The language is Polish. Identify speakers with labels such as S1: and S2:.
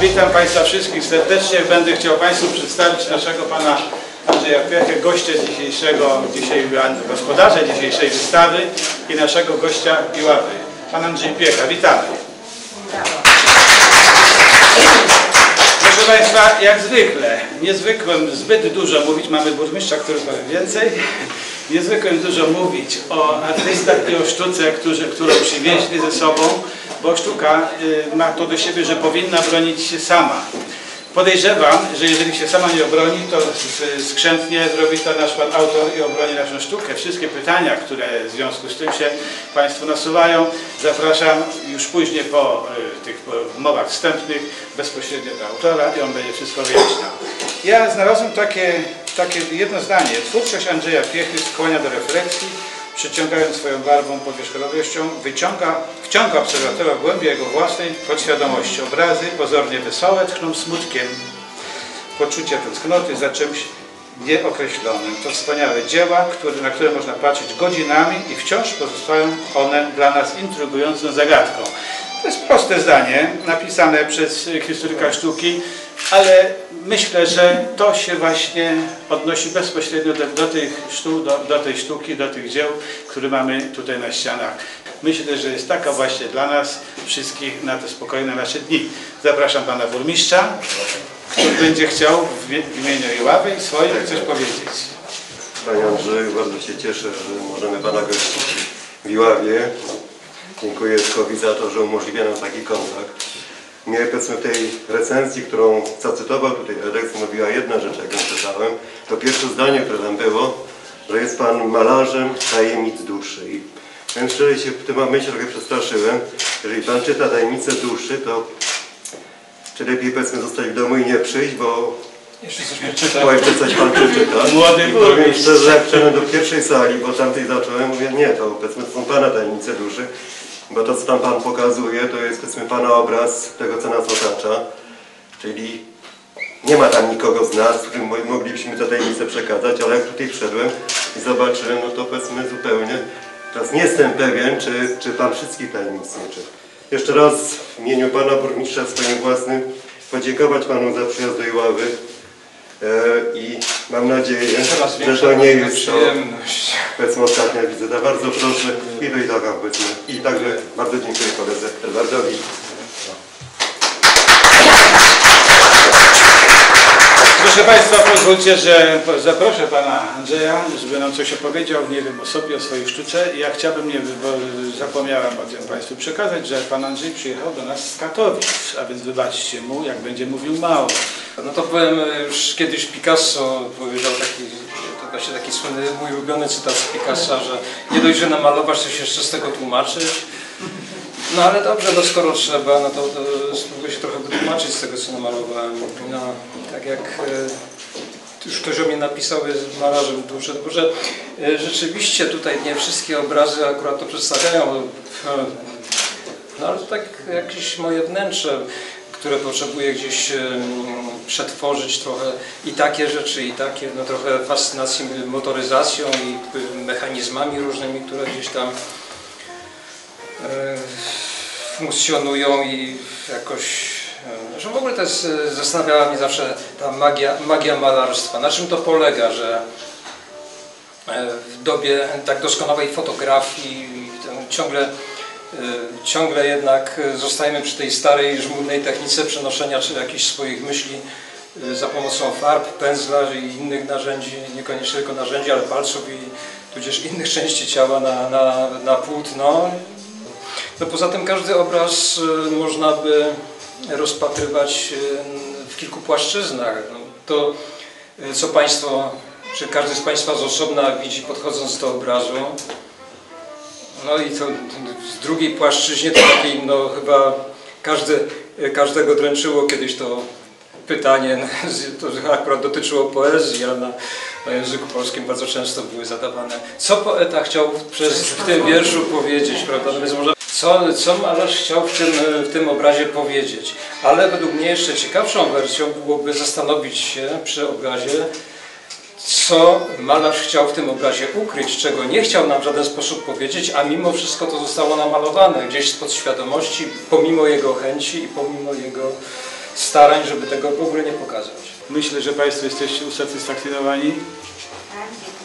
S1: Witam Państwa wszystkich serdecznie. Będę chciał Państwu przedstawić naszego Pana Andrzeja Piechę, gościa gospodarza dzisiejszej wystawy i naszego gościa Iławy. Pan Andrzej Piecha, witamy. Proszę Państwa, jak zwykle, niezwykłem zbyt dużo mówić, mamy burmistrza, który powie więcej, niezwykłem dużo mówić o artystach i o sztuce, którą przywieźli ze sobą, bo sztuka ma to do siebie, że powinna bronić się sama. Podejrzewam, że jeżeli się sama nie obroni, to skrzętnie zrobi to nasz pan autor i obroni naszą sztukę. Wszystkie pytania, które w związku z tym się Państwu nasuwają, zapraszam już później po tych mowach wstępnych bezpośrednio do autora i on będzie wszystko wyjaśniał. Ja znalazłem takie jedno zdanie. Twórczość Andrzeja Piechy skłania do refleksji, przyciągając swoją barwą, powierzchownością, wciąga obserwatora w głębi jego własnej podświadomości. Obrazy pozornie wesołe tchną smutkiem, poczucie tęsknoty za czymś nieokreślonym. To wspaniałe dzieła, na które można patrzeć godzinami i wciąż pozostają one dla nas intrygującą zagadką. To jest proste zdanie, napisane przez historyka sztuki, ale myślę, że to się właśnie odnosi bezpośrednio do tej sztuki, do tych dzieł, które mamy tutaj na ścianach. Myślę, że jest taka właśnie dla nas wszystkich na te spokojne nasze dni. Zapraszam Pana Burmistrza, który będzie chciał w imieniu Iławy i swoim coś powiedzieć.
S2: Panie Andrzeju, bardzo się cieszę, że możemy Pana gościć w Iławie. Dziękuję Eskowi za to, że umożliwia nam taki kontakt. Mnie powiedzmy w tej recenzji, którą zacytował tutaj redakcja, mówiła jedna rzecz, jak ją czytałem. To pierwsze zdanie, które tam było, że jest Pan malarzem tajemnic duszy. I więc szczerze się w tym momencie trochę przestraszyłem. Jeżeli Pan czyta tajemnice duszy, to czy lepiej powiedzmy zostać w domu i nie przyjść, bo jeszcze coś Pan przeczyta.
S1: Młody burmistrz.
S2: Szczerze, jak wszedłem do pierwszej sali, bo tamtej zacząłem, mówię, nie, to powiedzmy to są Pana tajemnice duszy. Bo to, co tam Pan pokazuje, to jest powiedzmy Pana obraz tego, co nas otacza. Czyli nie ma tam nikogo z nas, którym moglibyśmy te tajemnice przekazać, ale jak tutaj wszedłem i zobaczyłem, no to powiedzmy zupełnie. Teraz nie jestem pewien, czy Pan wszystkich tajemnic nie czyta. Jeszcze raz w imieniu Pana Burmistrza swoim własnym podziękować Panu za przyjazd do Iławy. I mam nadzieję, że to nie jest to, powiedzmy, ostatnia wizyta. Bardzo proszę i do Iława, powiedzmy. I także bardzo dziękuję koledze Edwardowi.
S1: Proszę Państwa, pozwólcie, że zaproszę Pana Andrzeja, żeby nam coś opowiedział, nie wiem, o sobie, o swojej sztuce. Ja chciałbym, bo zapomniałem o tym Państwu przekazać, że Pan Andrzej przyjechał do nas z Katowic, a więc wybaczcie mu, jak będzie mówił mało.
S3: No to powiem, już kiedyś Picasso powiedział to właśnie taki słynny, mój ulubiony cytat z Picassa, że nie dość, że namalować, to się jeszcze z tego tłumaczyć. No ale dobrze, no skoro trzeba, no to spróbuję się trochę wytłumaczyć z tego, co namalowałem. No, tak jak już ktoś o mnie napisał, jest malarzem duszy, tylko że rzeczywiście tutaj nie wszystkie obrazy akurat to przedstawiają, no ale tak jakieś moje wnętrze, które potrzebuję gdzieś przetworzyć trochę i takie rzeczy, i takie, no trochę fascynacji motoryzacją i mechanizmami różnymi, które gdzieś tam funkcjonują i jakoś, że w ogóle to jest, zastanawiała mnie zawsze ta magia malarstwa. Na czym to polega, że w dobie tak doskonałej fotografii ciągle jednak zostajemy przy tej starej, żmudnej technice przenoszenia czy jakichś swoich myśli za pomocą farb, pędzla i innych narzędzi, niekoniecznie tylko narzędzi, ale palców i tudzież innych części ciała na płótno. No poza tym każdy obraz można by rozpatrywać w kilku płaszczyznach. No, to, co Państwo, czy każdy z Państwa z osobna widzi, podchodząc do obrazu. No i to w drugiej płaszczyźnie, to takiej, no chyba każdego dręczyło kiedyś to pytanie, to akurat dotyczyło poezji, ale na języku polskim bardzo często były zadawane. Co poeta chciał w tym wierszu powiedzieć, prawda? No więc może, co malarz chciał w tym obrazie powiedzieć? Ale według mnie jeszcze ciekawszą wersją byłoby zastanowić się przy obrazie, co malarz chciał w tym obrazie ukryć, czego nie chciał nam w żaden sposób powiedzieć, a mimo wszystko to zostało namalowane gdzieś z podświadomości, pomimo jego chęci i pomimo jego starań, żeby tego w ogóle nie pokazać.
S1: Myślę, że Państwo jesteście usatysfakcjonowani.
S4: Tak, dziękuję.